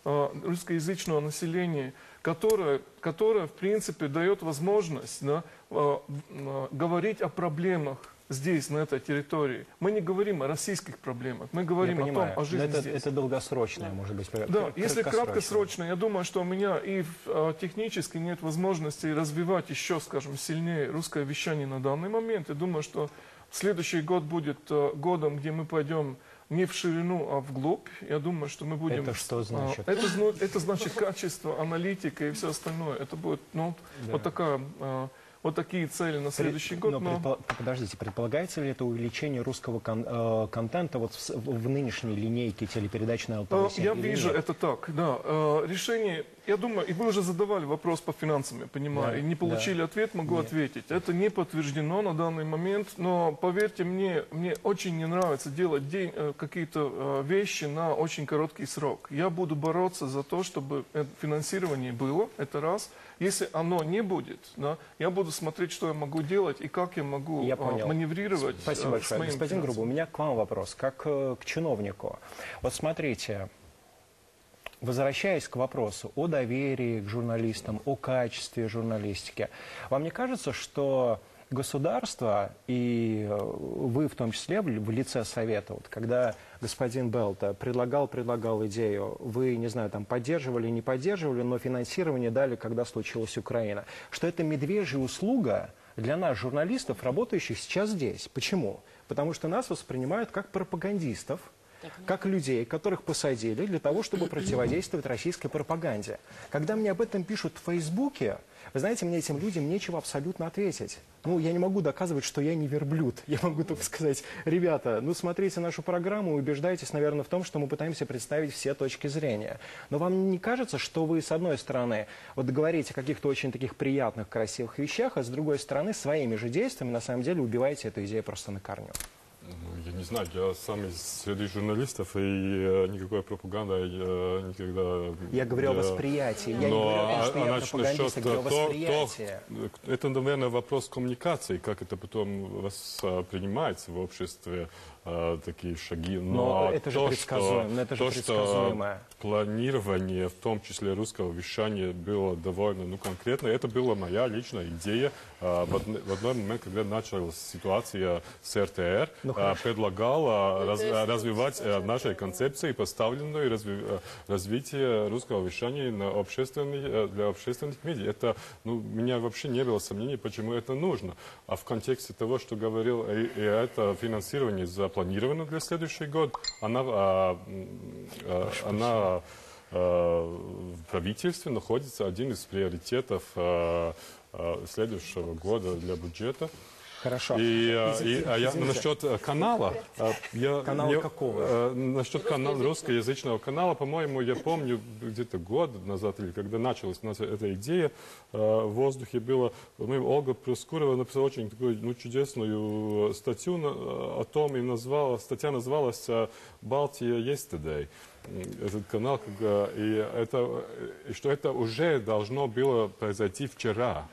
русскоязычного населения, которое, в принципе, дает возможность, да, говорить о проблемах здесь, на этой территории. Мы не говорим о российских проблемах, мы говорим о том, о жизни здесь. Это долгосрочное, может быть. Да, если краткосрочно, я думаю, что у меня и технически нет возможности развивать еще, скажем, сильнее русское вещание на данный момент. Я думаю, что следующий год будет годом, где мы пойдем не в ширину, а вглубь. Я думаю, что мы будем... Это что значит? Это значит качество, аналитика и все остальное. Это будет, ну, да. Вот такие цели на следующий год. Подождите, предполагается ли это увеличение русского контента вот в нынешней линейке телепередач на ЛТВ-7? Я вижу это так, да. Решение, я думаю, и вы уже задавали вопрос по финансам, я понимаю, да, и не получили ответ, могу ответить. Это не подтверждено на данный момент, но поверьте мне, мне очень не нравится делать какие-то вещи на очень короткий срок. Я буду бороться за то, чтобы финансирование было, это раз. Если оно не будет, да, я буду смотреть, что я могу делать и как я могу маневрировать. Спасибо большое. Господин Грубо, у меня к вам вопрос, как к чиновнику. Вот смотрите, возвращаясь к вопросу о доверии к журналистам, о качестве журналистики, вам не кажется, что государство, и вы в том числе в лице Совета, вот, когда господин Белта предлагал идею, вы, не знаю, там поддерживали, не поддерживали, но финансирование дали, когда случилась Украина, что это медвежья услуга для нас, журналистов, работающих сейчас здесь. Почему? Потому что нас воспринимают как пропагандистов, как людей, которых посадили для того, чтобы противодействовать российской пропаганде. Когда мне об этом пишут в Фейсбуке, вы знаете, мне этим людям нечего абсолютно ответить. Ну, я не могу доказывать, что я не верблюд. Я могу только сказать, ребята, ну, смотрите нашу программу и убеждайтесь, наверное, в том, что мы пытаемся представить все точки зрения. Но вам не кажется, что вы, с одной стороны, вот говорите о каких-то очень таких приятных, красивых вещах, а с другой стороны, своими же действиями, на самом деле, убиваете эту идею просто на корню? Я не знаю, я сам из среды журналистов, и никакой пропаганды никогда... Я говорю о восприятии. Я не говорю о том, что я пропагандист, я говорю о восприятии. Это, наверное, вопрос коммуникации, как это потом воспринимается в обществе, такие шаги. Но это же предсказуемо. Что планирование, в том числе русского вещания, было довольно конкретно. Это была моя личная идея в одной момент, когда началась ситуация с РТР. Предлагала развивать наши концепции, поставленные развитие русского вещания для общественных медиа. Это, у меня вообще не было сомнений, почему это нужно. А в контексте того, что говорил, и это финансирование запланировано для следующего года, в правительстве находится один из приоритетов следующего года для бюджета. Хорошо. Насчет канала... Канала какого? Насчет русскоязычного канала, по-моему, я помню, где-то год назад, или когда началась у нас эта идея, в воздухе было... Ольга Проскурова написала очень такую чудесную статью о том, и статья называлась «Балтия Yesterday». Этот канал, и что это уже должно было произойти вчера.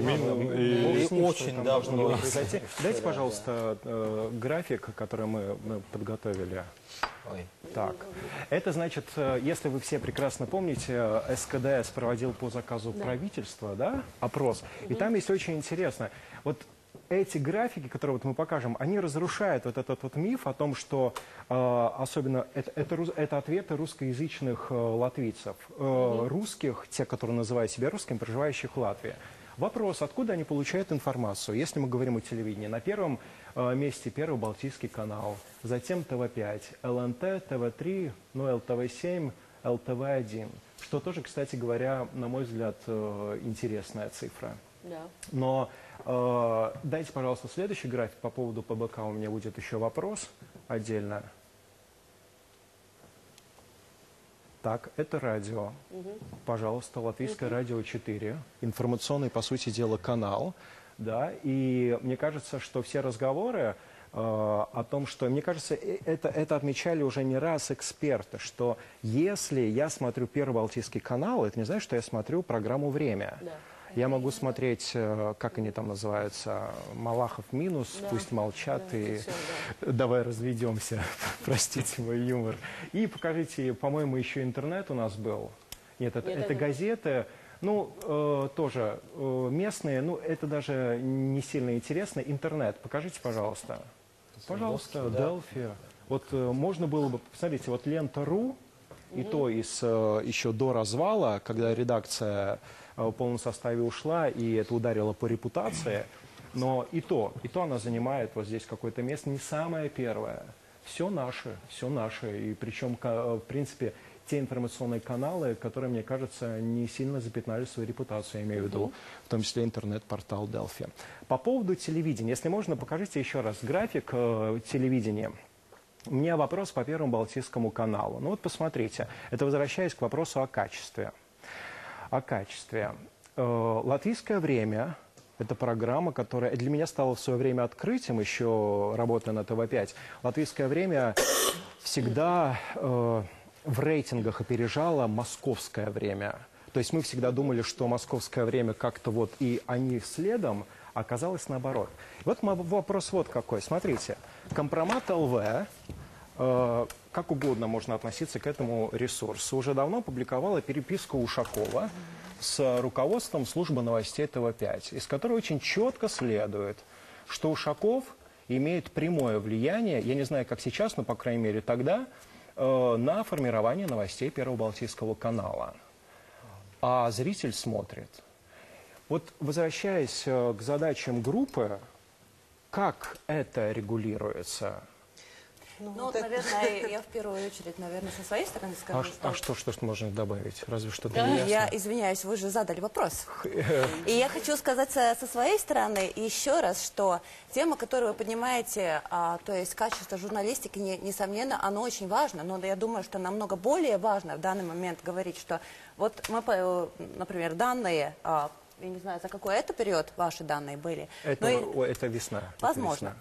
Очень должно было произойти. Дайте, пожалуйста, график, который мы подготовили. Так, это значит, если вы все прекрасно помните, СКДС проводил по заказу правительства, да, опрос, и там есть очень интересно. Вот эти графики, которые мы покажем, они разрушают вот этот миф о том, что особенно это ответы русскоязычных латвийцев, русских, те, которые называют себя русскими, проживающих в Латвии. Вопрос, откуда они получают информацию, если мы говорим о телевидении. На первом месте Первый Балтийский канал, затем ТВ5, ЛНТ, ТВ3, ЛТВ7, ЛТВ1. Что тоже, кстати говоря, на мой взгляд, интересная цифра. Да. Но дайте, пожалуйста, следующий график. По поводу ПБК у меня будет еще вопрос отдельно. Так, это радио. Пожалуйста, Латвийское радио 4. Информационный, по сути дела, канал. Да, и мне кажется, что все разговоры о том, что, мне кажется, это отмечали уже не раз эксперты, что если я смотрю Первый Балтийский канал, это не значит, что я смотрю программу «Время». Да. Я могу смотреть, как они там называются, Малахов минус, пусть молчат, и давай разведемся, простите мой юмор. И покажите, по-моему, еще интернет у нас был. Нет, это газеты, ну, тоже местные, ну, это даже не сильно интересно. Интернет, покажите, пожалуйста. Пожалуйста, Delphi. Вот можно было бы, посмотрите, вот лента.ру, и то еще до развала, когда редакция в полном составе ушла, и это ударило по репутации, но и то она занимает вот здесь какое-то место, не самое первое. Все наше, и причем, в принципе, те информационные каналы, которые, мне кажется, не сильно запятнали свою репутацию, я имею в виду, в том числе интернет-портал Delphi. По поводу телевидения, если можно, покажите еще раз график телевидения. У меня вопрос по Первому Балтийскому каналу. Ну вот посмотрите, это возвращаясь к вопросу о качестве. Латвийское время – это программа, которая для меня стала в свое время открытием, еще работая на ТВ-5. Латвийское время всегда в рейтингах опережало московское время. То есть мы всегда думали, что московское время как-то вот и они следом, а оказалось наоборот. Вот вопрос вот какой. Смотрите, Компромат ЛВ, как угодно можно относиться к этому ресурсу, уже давно публиковала переписку Ушакова с руководством службы новостей ТВ-5, из которой очень четко следует, что Ушаков имеет прямое влияние, я не знаю, как сейчас, но, по крайней мере, тогда, на формирование новостей Первого Балтийского канала. А зритель смотрит. Вот возвращаясь к задачам группы, как это регулируется? Ну, наверное, я в первую очередь, наверное, со своей стороны скажу, что можно добавить? Разве что я извиняюсь, вы же задали вопрос. И я хочу сказать со своей стороны еще раз, что тема, которую вы поднимаете, то есть качество журналистики, несомненно, оно очень важно, но я думаю, что намного более важно в данный момент говорить, что вот мы, например, данные... Я не знаю, за какой это период ваши данные были. Это весна. Возможно.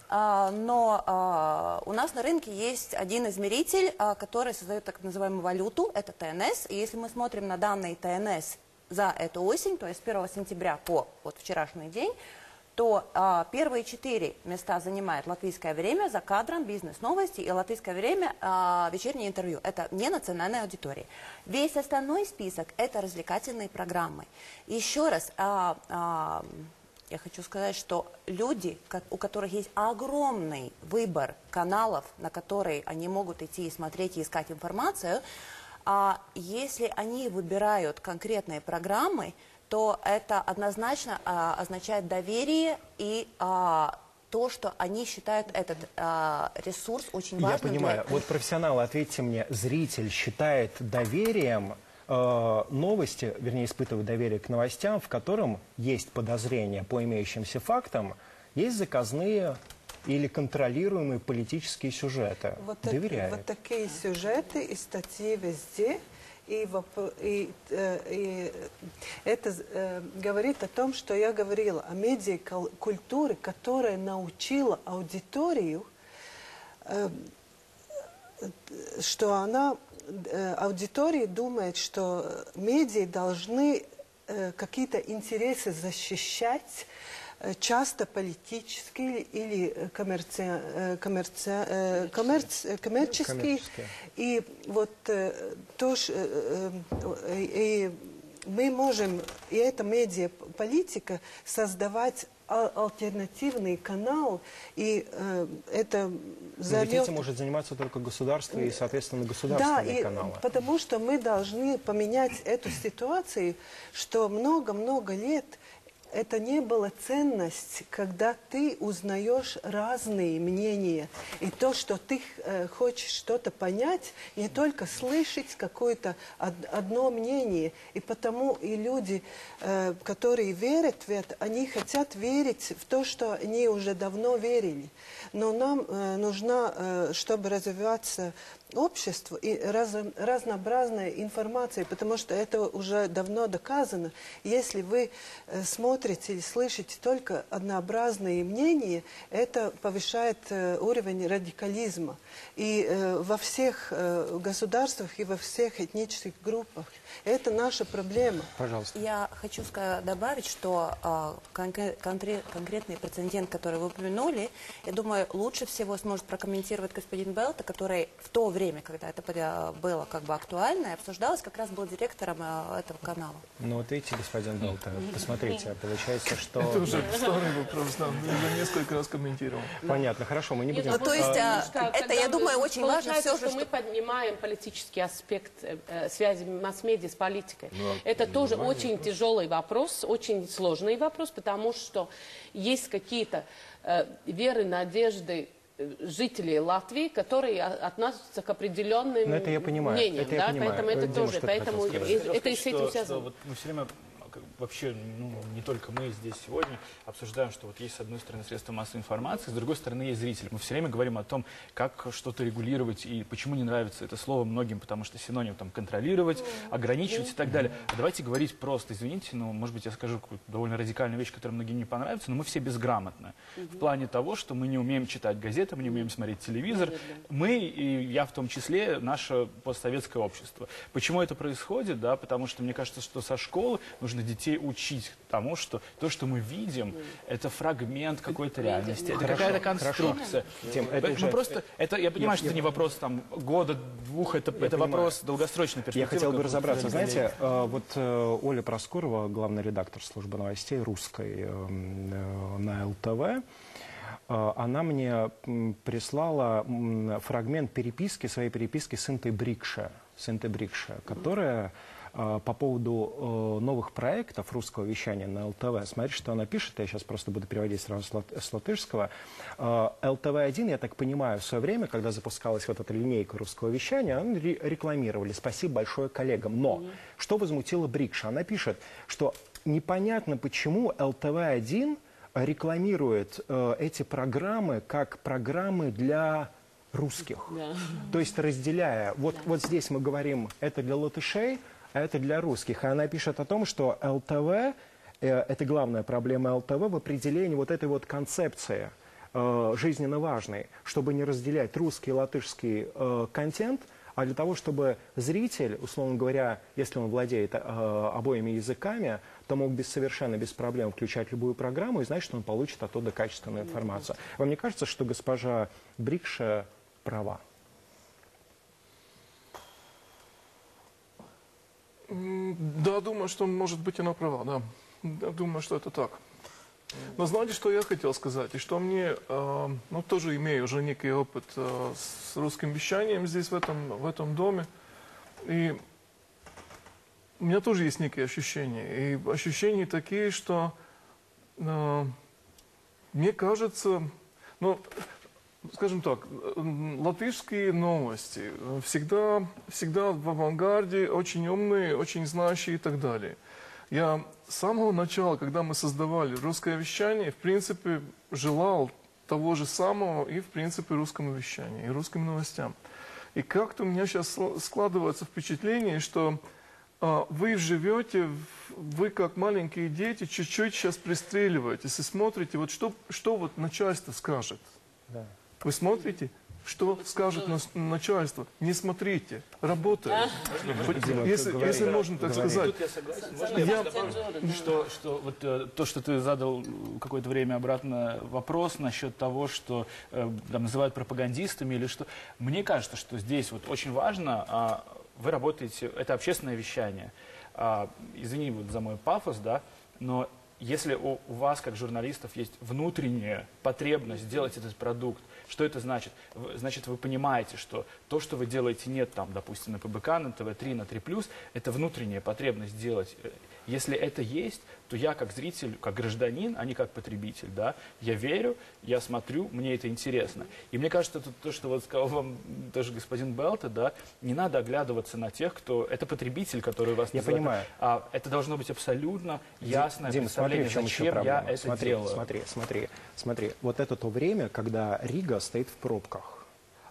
Но у нас на рынке есть один измеритель, который создает так называемую валюту, это ТНС. И если мы смотрим на данные ТНС за эту осень, то есть с 1 сентября по вот вчерашний день, то первые 4 места занимает «Латвийское время», «За кадром», «Бизнес-новости» и «Латвийское время», «Вечернее интервью». Это не национальная аудитория. Весь остальной список – это развлекательные программы. Еще раз, я хочу сказать, что люди, у которых есть огромный выбор каналов, на которые они могут идти и смотреть, и искать информацию, если они выбирают конкретные программы, то это однозначно означает доверие и то, что они считают этот ресурс очень важным. Я понимаю. Вот профессионалы, ответьте мне, зритель считает доверием новости, вернее, испытывает доверие к новостям, в котором есть подозрения по имеющимся фактам, есть заказные или контролируемые политические сюжеты. Доверяет. Вот такие сюжеты и статьи везде. И это говорит о том, что я говорила о медиакультуре, которая научила аудиторию, что аудитория думает, что медиа должны какие-то интересы защищать, часто политические или коммерческие. И вот и мы можем, и эта медиаполитика, создавать альтернативный канал, и это займет... Но ведь этим может заниматься только государство и, соответственно, государственные каналы. Потому что мы должны поменять эту ситуацию, что много-много лет это не была ценность, когда ты узнаешь разные мнения. И то, что ты хочешь что-то понять, не только слышать какое-то одно мнение. И потому и люди, которые верят в это, они хотят верить в то, что они уже давно верили. Но нам нужно, чтобы развиваться общество и разнообразная информация, потому что это уже давно доказано. Если вы смотрите смотрите или слышите только однообразные мнения, это повышает уровень радикализма. И во всех государствах и во всех этнических группах. Это наша проблема. Пожалуйста. Я хочу добавить, что конкретный прецедент, который вы упомянули, я думаю, лучше всего сможет прокомментировать господин Белта, который в то время, когда это было как бы актуально и обсуждалось, как раз был директором этого канала. Ну вот видите, господин Белта, посмотрите, получается, что... Это уже старый вопрос, да, я уже несколько раз комментировал. Понятно, хорошо, мы не будем... Ну, то есть, это, я думаю, очень важно все же, что мы поднимаем политический аспект связи масс-медиа с политикой. Это тоже очень тяжелый вопрос, очень сложный вопрос, потому что есть какие-то веры, надежды жителей Латвии, которые относятся к определенным Но это я понимаю, мнениям. это я понимаю. Поэтому это Дима, тоже, что ты поэтому хотел сказать? это и с этим связано. Вот мы все время вообще, ну, не только мы здесь сегодня обсуждаем, что вот есть с одной стороны средства массовой информации, с другой стороны есть зритель. Мы все время говорим о том, как что-то регулировать и почему не нравится это слово многим, потому что синоним там контролировать, ограничивать и так далее. А давайте говорить просто, извините, но может быть я скажу какую-то довольно радикальную вещь, которая многим не понравится, но мы все безграмотны. В плане того, что мы не умеем читать газеты, мы не умеем смотреть телевизор. Мы, и я в том числе, наше постсоветское общество. Почему это происходит? Да, потому что мне кажется, что со школы нужно детей учить тому, что то, что мы видим, это фрагмент какой-то реальности, это какая-то конструкция. Тем, это Мы уже... просто, это, я понимаю, что это не вопрос там, года, двух, это вопрос долгосрочной перспективы. Я хотел бы как разобраться. вы Знаете, вот Оля Проскурова, главный редактор службы новостей русской на ЛТВ, она мне прислала фрагмент переписки, своей переписки с Интой Брикше, которая по поводу новых проектов русского вещания на ЛТВ. Смотрите, что она пишет, я сейчас просто буду переводить сразу с латышского. ЛТВ-1, я так понимаю, в свое время, когда запускалась вот эта линейка русского вещания, они рекламировали. Спасибо большое коллегам. Но что возмутило Брикша? Она пишет, что непонятно, почему ЛТВ-1 рекламирует эти программы как программы для русских. То есть разделяя, вот здесь мы говорим, это для латышей, а это для русских. И она пишет о том, что ЛТВ, это главная проблема ЛТВ в определении вот этой вот концепции жизненно важной, чтобы не разделять русский и латышский контент, а для того, чтобы зритель, условно говоря, если он владеет обоими языками, то мог совершенно без проблем включать любую программу и знать, что он получит оттуда качественную информацию. Вам не кажется, что госпожа Брикша права? Да, думаю, что, может быть, она права, да. Я думаю, что это так. Но знаете, что я хотел сказать? И что мне, ну, тоже имею уже некий опыт с русским вещанием здесь, в этом доме. И у меня тоже есть некие ощущения. И ощущения такие, что мне кажется, ну, скажем так, латышские новости всегда в авангарде, очень умные, очень знающие и так далее. Я с самого начала, когда мы создавали русское вещание, в принципе, желал того же самого и, в принципе, русскому вещанию, и русским новостям. И как-то у меня сейчас складывается впечатление, что вы живете, вы как маленькие дети, чуть-чуть сейчас пристреливаетесь и смотрите, вот что вот начальство скажет. Да. Вы смотрите, что скажет начальство. Не смотрите, работает. Если можно так сказать. Тут я согласен. Можно я добавлю, что вот то, что ты задал какое-то время обратно вопрос насчет того, что там называют пропагандистами или что. Мне кажется, что здесь вот очень важно, вы работаете, это общественное вещание. Извини вот за мой пафос, да, но если у вас, как журналистов, есть внутренняя потребность сделать этот продукт, что это значит? Значит, вы понимаете, что то, что вы делаете нет там, допустим, на ПБК, на ТВ-3, на 3+, это внутренняя потребность делать. Если это есть, то я как зритель, как гражданин, а не как потребитель, да, я верю, я смотрю, мне это интересно. И мне кажется, это то, что вот сказал вам тоже господин Белта, да, не надо оглядываться на тех, кто... Это потребитель, который вас называет. Я понимаю. А это должно быть абсолютно ясное представление, зачем я это делаю. Смотри. Вот это то время, когда Рига стоит в пробках.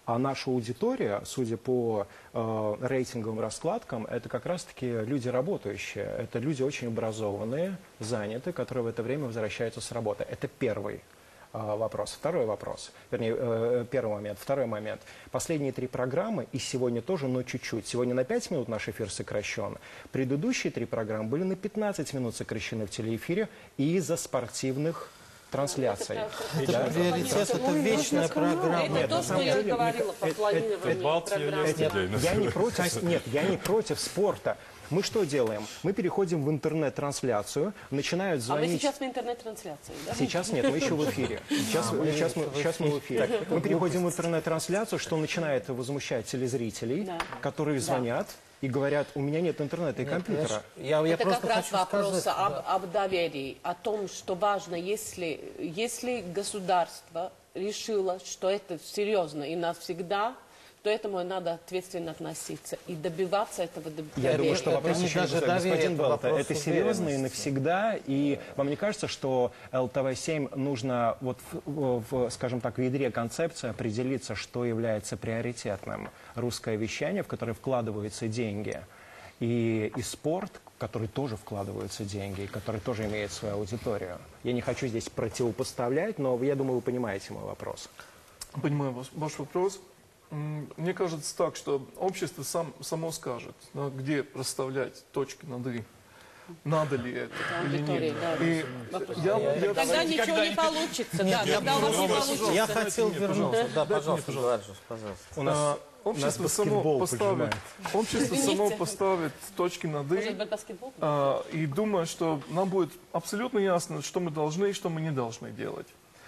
А наша аудитория, судя по рейтинговым раскладкам, это как раз-таки люди работающие. Это люди очень образованные, занятые, которые в это время возвращаются с работы. Это первый вопрос. Второй вопрос, вернее, первый момент. Второй момент. Последние 3 программы, и сегодня тоже, но чуть-чуть. Сегодня на 5 минут наш эфир сокращен. Предыдущие 3 программы были на 15 минут сокращены в телеэфире из-за спортивных трансляций. Приоритет — это вечная программа. Это то, что я говорила по планированию программы. Я не против спорта. Мы что делаем? Мы переходим в интернет-трансляцию, начинают звонить... А мы сейчас в интернет-трансляции, да? Сейчас нет, мы еще в эфире. Сейчас мы в эфире. Мы переходим в интернет-трансляцию, что начинает возмущать телезрителей, которые звонят и говорят, у меня нет интернета и компьютера. Это как раз вопрос об доверии, о том, что важно, если государство решило, что это серьезно и навсегда, то этому надо ответственно относиться и добиваться этого доверия. Я думаю, что вопрос еще господин Белта, это серьезно и навсегда, и вам не кажется, что ЛТВ-7 нужно, вот скажем так, в ядре концепции определиться, что является приоритетным? Русское вещание, в которое вкладываются деньги, и спорт, в который тоже вкладываются деньги, и который тоже имеет свою аудиторию. Я не хочу здесь противопоставлять, но я думаю, вы понимаете мой вопрос. Понимаю ваш вопрос. Мне кажется так, что общество само скажет, да, где расставлять точки над «и». Надо ли это или нет. И тогда ничего не получится. Да, тогда у вас не получится. Я хотел вернуться. Да, пожалуйста. У нас общество само поставит точки над «и». И думаю, что нам будет абсолютно ясно, что мы должны и что мы не должны делать.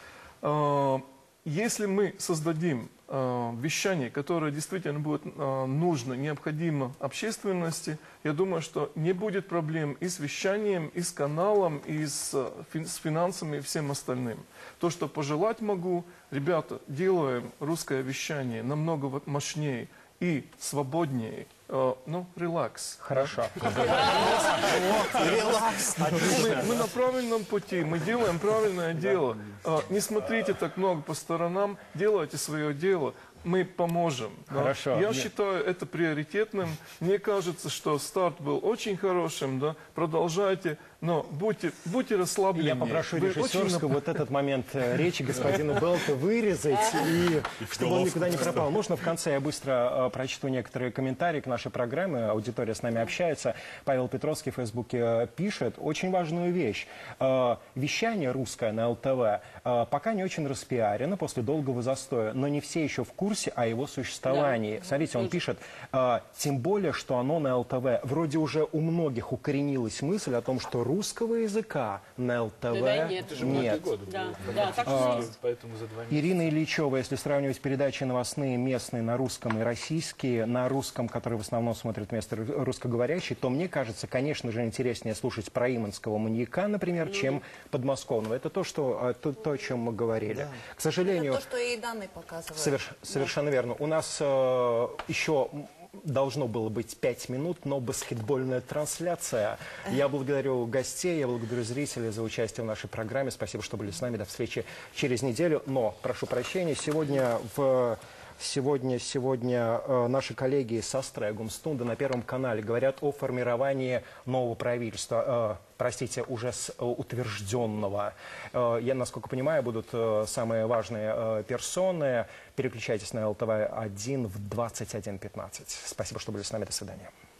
Если мы создадим вещание, которое действительно будет нужно, необходимо общественности, я думаю, что не будет проблем и с вещанием, и с каналом, и с финансами, и всем остальным. То, что пожелать могу, ребята, делаем русское вещание намного мощнее и свободнее. Ну, релакс. Хорошо. Мы на правильном пути, мы делаем правильное дело. Не смотрите так много по сторонам, делайте свое дело. Мы поможем. Хорошо. Я считаю это приоритетным. Мне кажется, что старт был очень хорошим. Да? Продолжайте, но будьте расслаблены. Я попрошу режиссерского вот этот момент речи господина Белта вырезать, и чтобы он никуда не пропал. Можно в конце я быстро прочту некоторые комментарии к нашей программе. Аудитория с нами общается. Павел Петровский в Фейсбуке пишет очень важную вещь. Вещание русское на ЛТВ пока не очень распиарено после долгого застоя, но не все еще в курсе о его существовании. Да. Смотрите, он пишет, тем более, что оно на ЛТВ. Вроде уже у многих укоренилась мысль о том, что русского языка на ЛТВ нет. Ирина Ильичева, если сравнивать передачи новостные местные на русском и российские, на русском, который в основном смотрит вместо русскоговорящий, то мне кажется, конечно же, интереснее слушать про иманского маньяка, например, чем подмосковного. Это то, о чем мы говорили. Да. К сожалению... Это то, что и данные показывают. Совершенно верно. У нас еще должно было быть 5 минут, но баскетбольная трансляция. Я благодарю гостей, я благодарю зрителей за участие в нашей программе. Спасибо, что были с нами. До встречи через неделю. Но, прошу прощения, сегодня наши коллеги со Стрэгумстунда на Первом канале говорят о формировании нового правительства. Простите, уже утвержденного. Я, насколько понимаю, будут самые важные персоны. Переключайтесь на ЛТВ-1 в 21:15. Спасибо, что были с нами. До свидания.